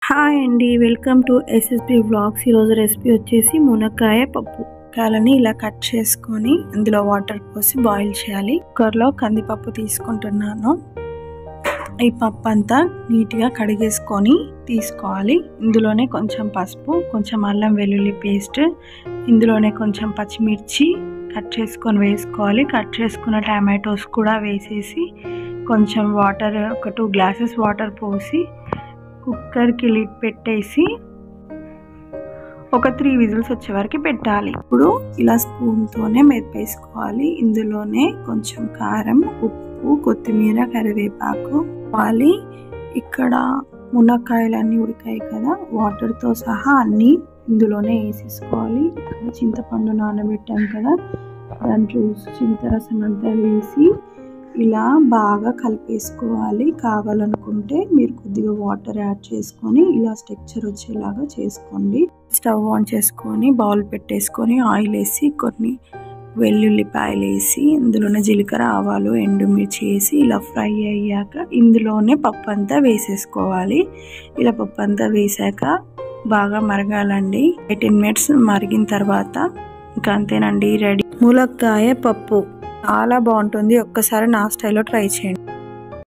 Hi అండి, welcome to SSB vlogs. ఈరోజు recipe వచ్చేసి మునక్కాయ పప్పు. కాలని ఇలా కట్ చేసుకొని అందులో వాటర్ పోసి బాయిల్ చేయాలి. కుక్కర్లో కందిపప్పు తీసుకుంటున్నాను. ఈ పప్పు అంతా నీట్గా కడిగేసుకొని తీసుకోవాలి. ఇందులోనే కొంచెం పసుపు, కొంచెం అల్లం వెల్లుల్లి పేస్ట్, ఇందులోనే కొంచెం పచ్చిమిర్చి కట్ చేసుకొని వేసుకోవాలి. కట్ చేసుకున్న టమాటోస్ కూడా వేసేసి కొంచెం వాటర్, ఒక 2 గ్లాసెస్ వాటర్ పోసి కుక్కర్కి లిడ్ పెట్టేసి ఒక 3 విజిల్స్ వచ్చే వరకు పెట్టాలి. ఇప్పుడు ఇలా స్పూన్తోనే మెదిపేసుకోవాలి. ఇందులోనే కొంచెం కారం, ఉప్పు, కొత్తిమీర, కరివేపాకు వేయాలి. ఇక్కడ మునక్కాయలన్నీ ఉడికాయి కదా, వాటర్తో సహా అన్నీ ఇందులోనే వేసేసుకోవాలి. ఇక్కడ చింతపండు నానబెట్టాం కదా, దాంట్లో చింతరసం అంతా వేసి ఇలా బాగా కలిపేసుకోవాలి. కావాలనుకుంటే మీరు కొద్దిగా వాటర్ యాడ్ చేసుకొని ఇలా స్ట్రక్చర్ వచ్చేలాగా చేసుకోండి. స్టవ్ ఆన్ చేసుకొని బౌల్ పెట్టేసుకొని ఆయిల్ వేసి కొన్ని వెల్లుల్లిపాయలు వేసి ఇందులోనే జీలకర్ర, ఆవాలు, ఎండుమిర్చి వేసి ఇలా ఫ్రై అయ్యాక ఇందులోనే పప్పు అంతా వేసేసుకోవాలి. ఇలా పప్పు అంతా వేసాక బాగా మరగాలండి. 18 మినిట్స్ మరిగిన తర్వాత ఇంకా అంతేనండి, రెడీ. మునక్కాయ పప్పు చాలా బాగుంటుంది. ఒక్కసారి నా స్టైల్లో ట్రై చేయండి.